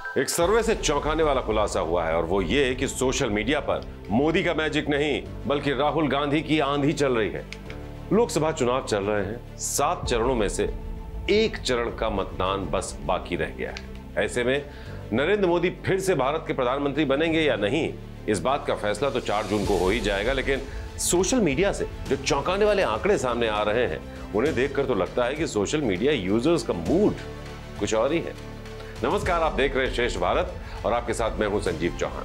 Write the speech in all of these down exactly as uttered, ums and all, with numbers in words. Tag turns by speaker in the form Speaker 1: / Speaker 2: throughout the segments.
Speaker 1: एक सर्वे से चौंकाने वाला खुलासा हुआ है और वो ये कि सोशल मीडिया पर मोदी का मैजिक नहीं बल्कि राहुल गांधी की आंधी चल रही है। लोकसभा चुनाव चल रहे हैं, सात चरणों में से एक चरण का मतदान बस बाकी रह गया है। ऐसे में नरेंद्र मोदी फिर से भारत के प्रधानमंत्री बनेंगे या नहीं, इस बात का फैसला तो चार जून को हो ही जाएगा। लेकिन सोशल मीडिया से जो चौंकाने वाले आंकड़े सामने आ रहे हैं, उन्हें देखकर तो लगता है कि सोशल मीडिया यूजर्स का मूड कुछ और ही है। नमस्कार, आप देख रहे हैं श्रेष्ठ भारत और आपके साथ मैं हूं संजीव चौहान।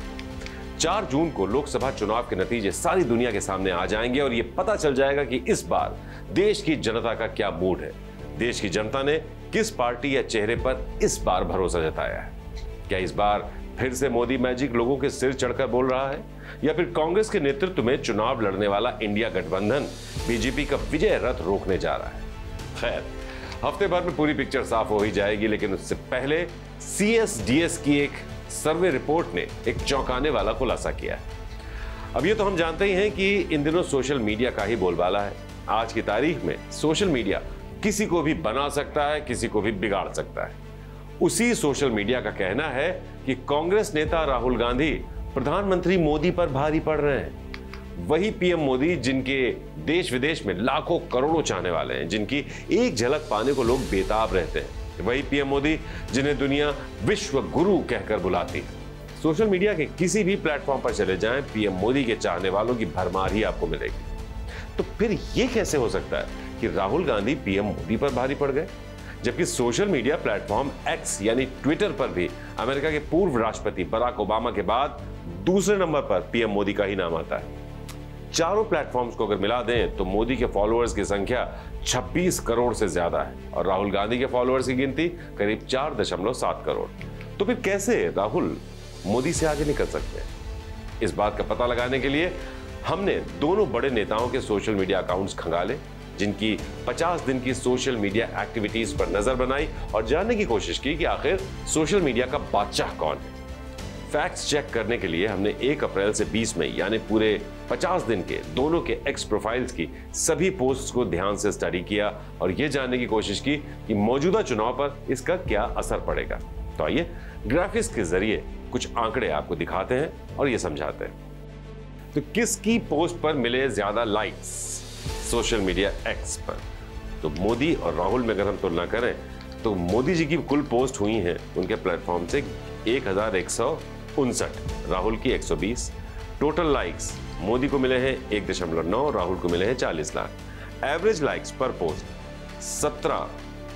Speaker 1: चार जून को लोकसभा चुनाव के नतीजे सारी दुनिया के सामने आ जाएंगे और यह पता चल जाएगा कि इस बार देश की जनता का क्या मूड है। देश की जनता ने किस पार्टी या चेहरे पर इस बार भरोसा जताया है। क्या इस बार फिर से मोदी मैजिक लोगों के सिर चढ़कर बोल रहा है, या फिर कांग्रेस के नेतृत्व में चुनाव लड़ने वाला इंडिया गठबंधन बीजेपी का विजय रथ रोकने जा रहा है। खैर, हफ्ते भर में पूरी पिक्चर साफ हो ही जाएगी, लेकिन उससे पहले सी एस डी एस की एक सर्वे रिपोर्ट ने एक चौंकाने वाला खुलासा किया है। अब ये तो हम जानते ही हैं कि इन दिनों सोशल मीडिया का ही बोलबाला है। आज की तारीख में सोशल मीडिया किसी को भी बना सकता है, किसी को भी बिगाड़ सकता है। उसी सोशल मीडिया का कहना है कि कांग्रेस नेता राहुल गांधी प्रधानमंत्री मोदी पर भारी पड़ रहे हैं। वही पीएम मोदी जिनके देश विदेश में लाखों करोड़ों चाहने वाले हैं, जिनकी एक झलक पाने को लोग बेताब रहते हैं। वही पीएम मोदी जिन्हें दुनिया विश्व गुरु कहकर बुलाती है। सोशल मीडिया के किसी भी प्लेटफॉर्म पर चले जाएं, पीएम मोदी के चाहने वालों की भरमार ही आपको मिलेगी। तो फिर यह कैसे हो सकता है कि राहुल गांधी पीएम मोदी पर भारी पड़ गए, जबकि सोशल मीडिया प्लेटफॉर्म एक्स यानी ट्विटर पर भी अमेरिका के पूर्व राष्ट्रपति बराक ओबामा के बाद दूसरे नंबर पर पीएम मोदी का ही नाम आता है। चारों प्लेटफॉर्म्स को अगर मिला दें तो मोदी के फॉलोअर्स की संख्या छब्बीस करोड़ से ज्यादा है और राहुल गांधी के फॉलोअर्स की गिनती करीब चार दशमलव सात करोड़। तो फिर कैसे राहुल मोदी से आगे निकल सकते हैं? इस बात का पता लगाने के लिए हमने दोनों बड़े नेताओं के सोशल मीडिया अकाउंट्स खंगाले, जिनकी पचास दिन की सोशल मीडिया एक्टिविटीज पर नजर बनाई और जानने की कोशिश की कि आखिर सोशल मीडिया का बादशाह कौन है। फैक्ट्स चेक करने के लिए हमने एक अप्रैल से बीस मई यानी पूरे पचास दिन के दोनों के एक्स प्रोफाइल्स की सभी पोस्ट्स को ध्यान से स्टडी किया और यह जानने की कोशिश की कि मौजूदा चुनाव पर इसका क्या असर पड़ेगा। तो आइए ग्राफिक्स के जरिए कुछ आंकड़े आपको दिखाते हैं और ये समझाते हैं। तो किसकी पोस्ट पर मिले ज्यादा लाइक्स सोशल मीडिया एक्स पर? तो मोदी और राहुल में अगर हम तुलना करें तो मोदी जी की कुल पोस्ट हुई हैं उनके प्लेटफॉर्म से एक हजार एक सौ उनसठ, राहुल की एक सौ बीस। टोटल लाइक्स मोदी को मिले हैं एक दशमलव नौ, राहुल को मिले हैं चालीस लाख। एवरेज लाइक्स पर पोस्ट सत्रह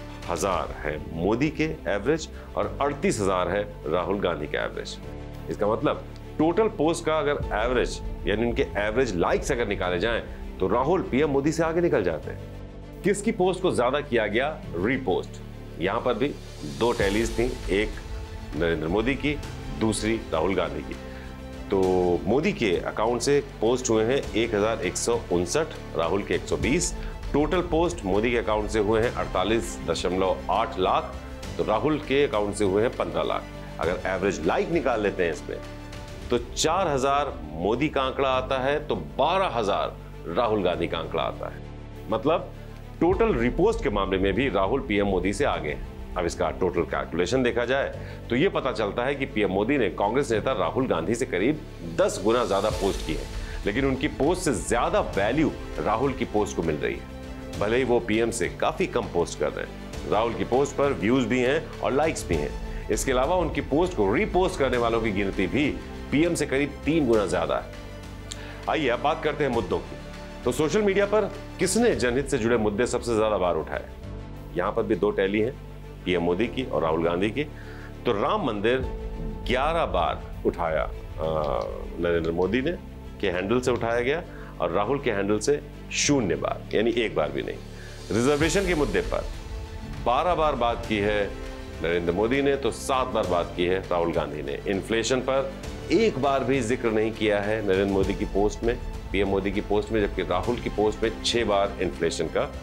Speaker 1: हजार है मोदी के एवरेज और अड़तीस हजार है राहुल गांधी के एवरेज। इसका मतलब टोटल पोस्ट का अगर एवरेज यानी उनके एवरेज लाइक्स अगर निकाले जाएं तो राहुल पीएम मोदी से आगे निकल जाते हैं। किसकी पोस्ट को ज्यादा किया गया रीपोस्ट? यहां पर भी दो टैलीज थी, एक नरेंद्र मोदी की, दूसरी राहुल गांधी की। तो मोदी के अकाउंट से पोस्ट हुए हैं एक हजार एक सौ उनसठ, राहुल के एक सौ बीस। टोटल पोस्ट मोदी के अकाउंट से हुए हैं अड़तालीस दशमलव आठ लाख, तो राहुल के अकाउंट से हुए हैं पंद्रह लाख। अगर एवरेज लाइक निकाल लेते हैं इसमें तो चार हजार मोदी का आंकड़ा आता है, तो बारह हजार राहुल गांधी का आंकड़ा आता है। मतलब टोटल रिपोस्ट के मामले में भी राहुल पीएम मोदी से आगे हैं। अब इसका टोटल कैलकुलेशन देखा जाए तो यह पता चलता है कि पीएम मोदी ने कांग्रेस नेता राहुल गांधी से करीब दस गुना ज्यादा पोस्ट की है, लेकिन उनकी पोस्ट से ज्यादा वैल्यू राहुल की पोस्ट को मिल रही है, भले ही वो पीएम से काफी कम पोस्ट कर रहे हैं। राहुल की पोस्ट पर व्यूज भी हैं और लाइक्स भी हैं। इसके अलावा उनकी पोस्ट को रीपोस्ट करने वालों की गिनती भी पीएम से करीब तीन गुना ज्यादा है। आइए अब बात करते हैं मुद्दों की। तो सोशल मीडिया पर किसने जनहित से जुड़े मुद्दे सबसे ज्यादा बार उठाए? यहां पर भी दो टैली हैं, पीएम मोदी की और राहुल गांधी की। तो राम मंदिर ग्यारह बार उठाया नरेंद्र मोदी ने के हैंडल से उठाया गया और राहुल के हैंडल से शून्य बार, यानी एक बार भी नहीं। रिजर्वेशन के मुद्दे पर बारह बार बात की है नरेंद्र मोदी ने, तो सात बार बात की है राहुल गांधी ने। इन्फ्लेशन पर एक बार भी जिक्र नहीं किया है नरेंद्र मोदी की पोस्ट में, पीएम मोदी की पोस्ट में, जबकि राहुल की पोस्ट में छह बार इन्फ्लेशन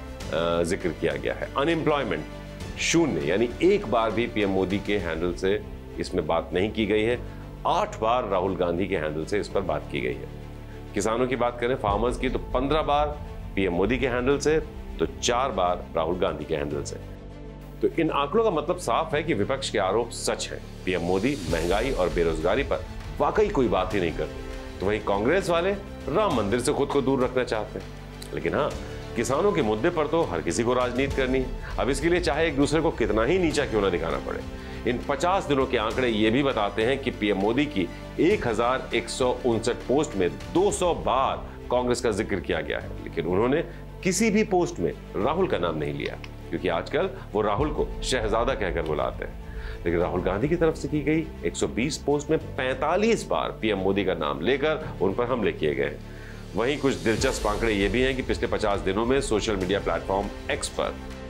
Speaker 1: का जिक्र किया गया है। अनएम्प्लॉयमेंट शून्य, यानी एक बार भी पीएम मोदी के हैंडल से इसमें बात नहीं की गई है। आठ बार राहुल गांधी के हैंडल से इस पर बात की गई है। किसानों की बात करें, फार्मर्स की, तो पंद्रह बार पीएम मोदी के हैंडल से, तो चार बार राहुल गांधी के हैंडल से। तो इन आंकड़ों का मतलब साफ है कि विपक्ष के आरोप सच है। पीएम मोदी महंगाई और बेरोजगारी पर वाकई कोई बात ही नहीं करते। तो वहीं कांग्रेस वाले राम मंदिर से खुद को दूर रखना चाहते हैं। लेकिन हाँ, किसानों के मुद्दे पर तो हर किसी को राजनीति करनी है। अब इसके लिए चाहे एक दूसरे को कितना ही नीचा क्यों ना दिखाना पड़े। इन पचास दिनों के आंकड़े ये भी बताते हैं कि पीएम मोदी की एक हजार एक सौ उनसठ पोस्ट में दो सौ बार कांग्रेस का जिक्र किया गया है, लेकिन उन्होंने किसी भी पोस्ट में राहुल का नाम नहीं लिया, क्योंकि आजकल वो राहुल को शहजादा कहकर बुलाते हैं। लेकिन राहुल गांधी की तरफ से की गई एक सौ बीस पोस्ट में पैंतालीस बार पीएम मोदी का नाम लेकर उन पर हमले किए गए हैं। वहीं कुछ दिलचस्प आंकड़े ये भी हैं कि पिछले पचास दिनों में सोशल मीडिया प्लेटफॉर्म एक्स पर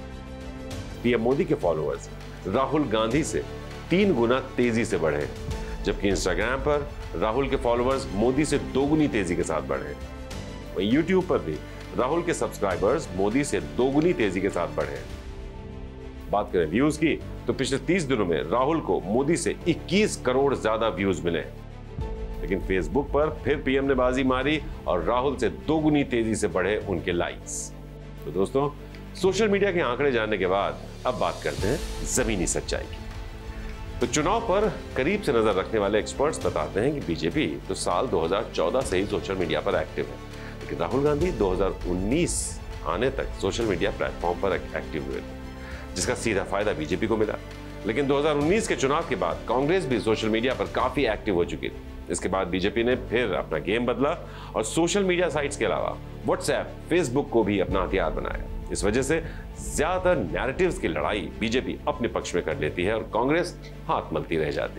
Speaker 1: पीएम मोदी के फॉलोअर्स राहुल गांधी से तीन गुना तेजी से बढ़े, जबकि इंस्टाग्राम पर राहुल के फॉलोअर्स मोदी से दोगुनी तेजी के साथ बढ़े। वहीं यूट्यूब पर भी राहुल के सब्सक्राइबर्स मोदी से दोगुनी तेजी के साथ बढ़े। बात करें व्यूज की, तो पिछले तीस दिनों में राहुल को मोदी से इक्कीस करोड़ ज्यादा व्यूज मिले। लेकिन फेसबुक पर फिर पीएम ने बाजी मारी और राहुल से दोगुनी तेजी से बढ़े उनके लाइक्स। तो दोस्तों, सोशल मीडिया के आंकड़े जानने के बाद अब बात करते हैं जमीनी सच्चाई की। तो चुनाव पर करीब से नजर रखने वाले एक्सपर्ट्स बताते हैं कि बीजेपी तो साल दो हज़ार चौदह से ही सोशल मीडिया पर एक्टिव है, लेकिन राहुल गांधी दो हज़ार उन्नीस आने तक सोशल मीडिया प्लेटफॉर्म पर एक्टिव हुए, जिसका सीधा फायदा बीजेपी को मिला। लेकिन दो हज़ार उन्नीस के चुनाव के बाद कांग्रेस भी सोशल मीडिया पर काफी एक्टिव हो चुकी थी। इसके बाद बीजेपी ने फिर अपना गेम बदला और सोशल मीडिया साइट्स के अलावा व्हाट्सएप, फेसबुक को भी अपना हथियार बनाया। इस वजह से ज्यादातर नैरेटिव्स की लड़ाई बीजेपी अपने पक्ष में कर लेती है और कांग्रेस हाथ मलती रह जाती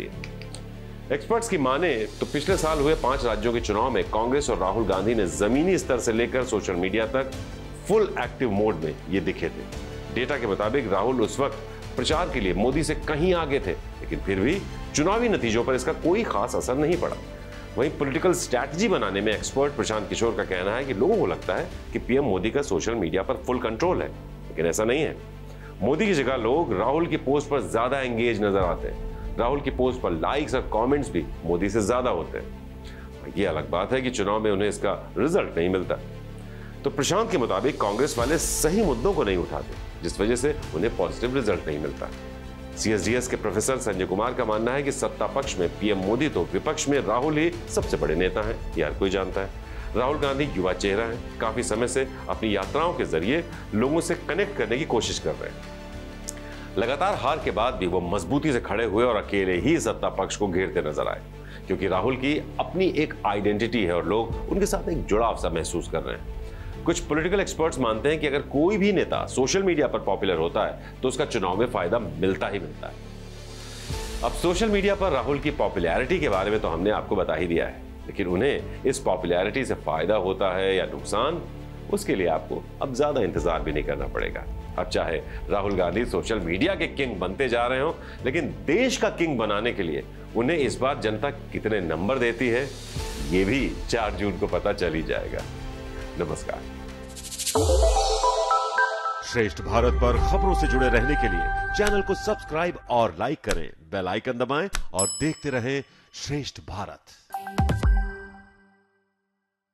Speaker 1: है। एक्सपर्ट्स की माने तो पिछले साल हुए पांच राज्यों के चुनाव में कांग्रेस और राहुल गांधी ने जमीनी स्तर से लेकर सोशल मीडिया तक फुल एक्टिव मोड में ये दिखे थे। डेटा के मुताबिक राहुल उस वक्त प्रचार के लिए मोदी से कहीं आगे थे, लेकिन फिर भी चुनावी नतीजों पर इसका कोई खास असर नहीं पड़ा। वहीं पॉलिटिकल स्ट्रैटेजी बनाने में एक्सपर्ट प्रशांत किशोर का कहना है कि लोगों को लगता है कि पीएम मोदी का सोशल मीडिया पर फुल कंट्रोल है, लेकिन ऐसा नहीं है। मोदी की जगह लोग राहुल की पोस्ट पर ज्यादा एंगेज नजर आते हैं। राहुल की पोस्ट पर लाइक्स और कमेंट्स भी मोदी से ज्यादा होते हैं। ये अलग बात है कि चुनाव में उन्हें इसका रिजल्ट नहीं मिलता। तो प्रशांत के मुताबिक कांग्रेस वाले सही मुद्दों को नहीं उठाते, जिस वजह से उन्हें पॉजिटिव रिजल्ट नहीं मिलता। सीएसडीएस के प्रोफेसर संजय कुमार का मानना है कि सत्ता पक्ष में पीएम मोदी तो विपक्ष में राहुल ही सबसे बड़े नेता हैं, ये हर कोई जानता है। राहुल गांधी युवा चेहरा है, काफी समय से अपनी यात्राओं के जरिए लोगों से कनेक्ट करने की कोशिश कर रहे हैं। लगातार हार के बाद भी वो मजबूती से खड़े हुए और अकेले ही सत्ता पक्ष को घेरते नजर आए, क्योंकि राहुल की अपनी एक आइडेंटिटी है और लोग उनके साथ एक जुड़ाव सा महसूस कर रहे हैं। कुछ पॉलिटिकल एक्सपर्ट्स मानते हैं कि अगर कोई भी नेता सोशल मीडिया पर पॉपुलर होता है तो उसका चुनाव में फायदा मिलता ही मिलता है। अब सोशल मीडिया पर राहुल की पॉपुलैरिटी के बारे में तो हमने आपको बता ही दिया है, लेकिन उन्हें इस पॉपुलैरिटी से फायदा होता है या नुकसान, उसके लिए आपको अब ज्यादा इंतजार भी नहीं करना पड़ेगा। अब चाहे राहुल गांधी सोशल मीडिया के किंग बनते जा रहे हो, लेकिन देश का किंग बनाने के लिए उन्हें इस बार जनता कितने नंबर देती है, ये भी चार जून को पता चल ही जाएगा। नमस्कार।
Speaker 2: श्रेष्ठ भारत पर खबरों से जुड़े रहने के लिए चैनल को सब्सक्राइब और लाइक करें, बेल आइकन दबाएं और देखते रहें श्रेष्ठ भारत।